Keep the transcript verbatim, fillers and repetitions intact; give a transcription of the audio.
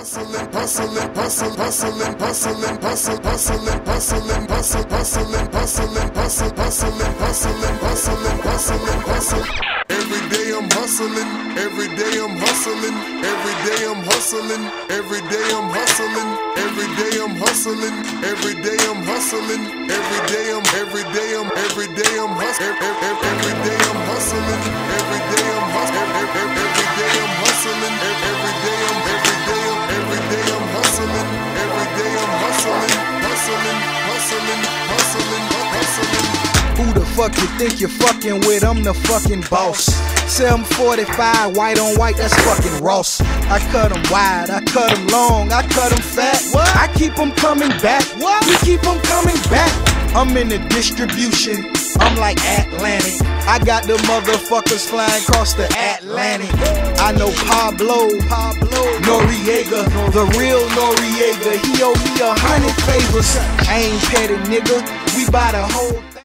Hustling, hustling, hustling, hustling, hustling, hustling, hustling, hustling, hustling, hustling, hustling, hustling, hustling, hustling, hustling, hustling, hustling. Every day I'm hustling, every day I'm hustling, every day I'm hustling, every day I'm hustling, every day I'm hustling, every day I'm hustling, every day I'm, every day I'm, every day I'm hustling, every day I'm hustling, every day I'm hustling, every day I'm hustling, every day I'm, every day I'm, every day I'm hustling, every day I'm hustling, hustling, hustling, hustling, hustling. Who the fuck you think you're fucking with? I'm the fucking boss. seven forty-five, white on white, that's fucking Ross. I cut them wide, I cut them long, I cut them fat. What? I keep them coming back. What? We keep them coming back. I'm in the distribution, I'm like Atlantic. I got the motherfuckers flying across the Atlantic. I know Pablo, Pablo Noriega, the real Noriega. He owe me a hundred favors. I ain't petty, nigga. We buy the whole